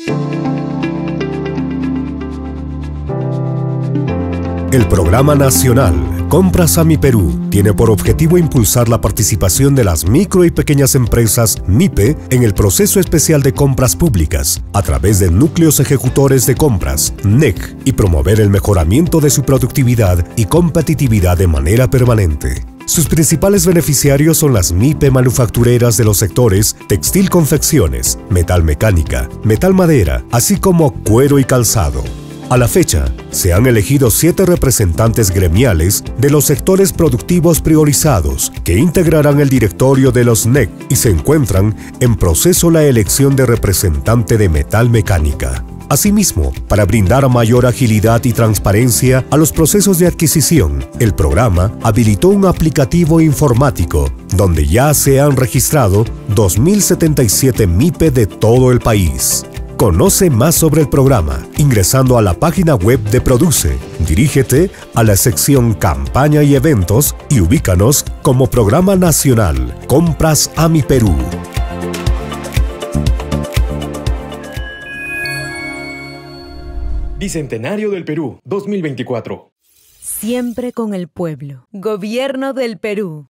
El Programa Nacional Compras a Mi Perú tiene por objetivo impulsar la participación de las micro y pequeñas empresas MIPE en el proceso especial de compras públicas a través de núcleos ejecutores de compras, NEC, y promover el mejoramiento de su productividad y competitividad de manera permanente. Sus principales beneficiarios son las MIPE manufactureras de los sectores textil confecciones, metal mecánica, metal madera, así como cuero y calzado. A la fecha, se han elegido 7 representantes gremiales de los sectores productivos priorizados que integrarán el directorio de los NEC y se encuentran en proceso la elección de representante de metal mecánica. Asimismo, para brindar mayor agilidad y transparencia a los procesos de adquisición, el programa habilitó un aplicativo informático donde ya se han registrado 2.077 MIPE de todo el país. Conoce más sobre el programa ingresando a la página web de Produce. Dirígete a la sección Campaña y Eventos y ubícanos como Programa Nacional Compras a Mi Perú. Bicentenario del Perú, 2024. Siempre con el pueblo. Gobierno del Perú.